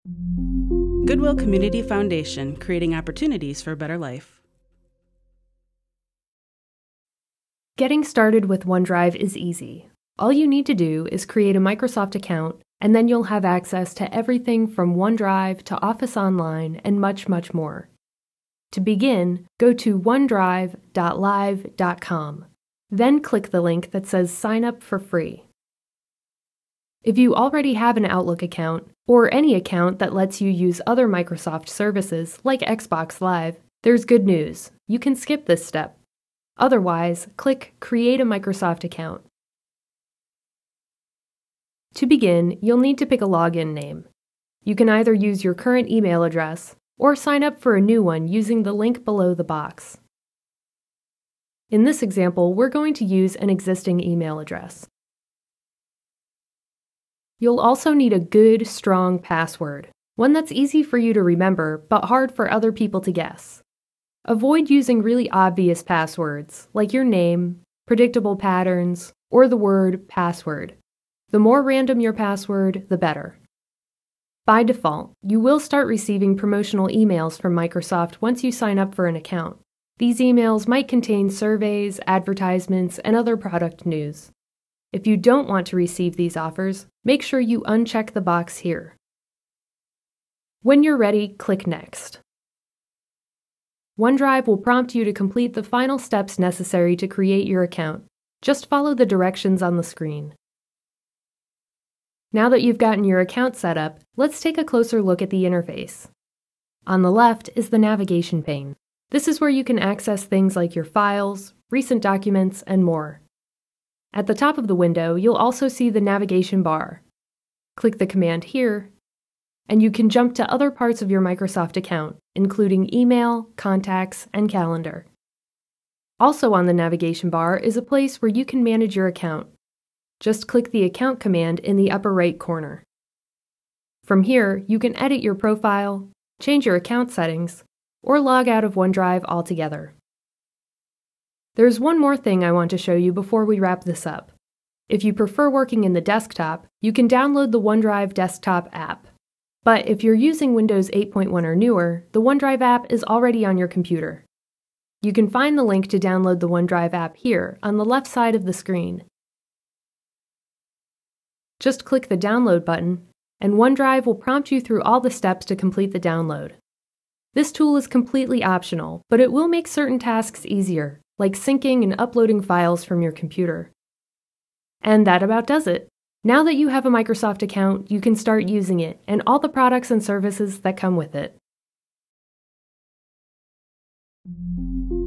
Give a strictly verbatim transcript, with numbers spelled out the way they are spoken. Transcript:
Goodwill Community Foundation, creating opportunities for a better life. Getting started with OneDrive is easy. All you need to do is create a Microsoft account, and then you'll have access to everything from OneDrive to Office Online and much, much more. To begin, go to onedrive dot live dot com. Then click the link that says Sign Up for Free. If you already have an Outlook account, or any account that lets you use other Microsoft services like Xbox Live, there's good news. You can skip this step. Otherwise, click Create a Microsoft account. To begin, you'll need to pick a login name. You can either use your current email address or sign up for a new one using the link below the box. In this example, we're going to use an existing email address. You'll also need a good, strong password, one that's easy for you to remember but hard for other people to guess. Avoid using really obvious passwords, like your name, predictable patterns, or the word password. The more random your password, the better. By default, you will start receiving promotional emails from Microsoft once you sign up for an account. These emails might contain surveys, advertisements, and other product news. If you don't want to receive these offers, make sure you uncheck the box here. When you're ready, click Next. OneDrive will prompt you to complete the final steps necessary to create your account. Just follow the directions on the screen. Now that you've gotten your account set up, let's take a closer look at the interface. On the left is the navigation pane. This is where you can access things like your files, recent documents, and more. At the top of the window, you'll also see the navigation bar. Click the command here, and you can jump to other parts of your Microsoft account, including email, contacts, and calendar. Also on the navigation bar is a place where you can manage your account. Just click the Account command in the upper right corner. From here, you can edit your profile, change your account settings, or log out of OneDrive altogether. There's one more thing I want to show you before we wrap this up. If you prefer working in the desktop, you can download the OneDrive desktop app. But if you're using Windows eight point one or newer, the OneDrive app is already on your computer. You can find the link to download the OneDrive app here on the left side of the screen. Just click the Download button, and OneDrive will prompt you through all the steps to complete the download. This tool is completely optional, but it will make certain tasks easier, like syncing and uploading files from your computer. And that about does it. Now that you have a Microsoft account, you can start using it and all the products and services that come with it.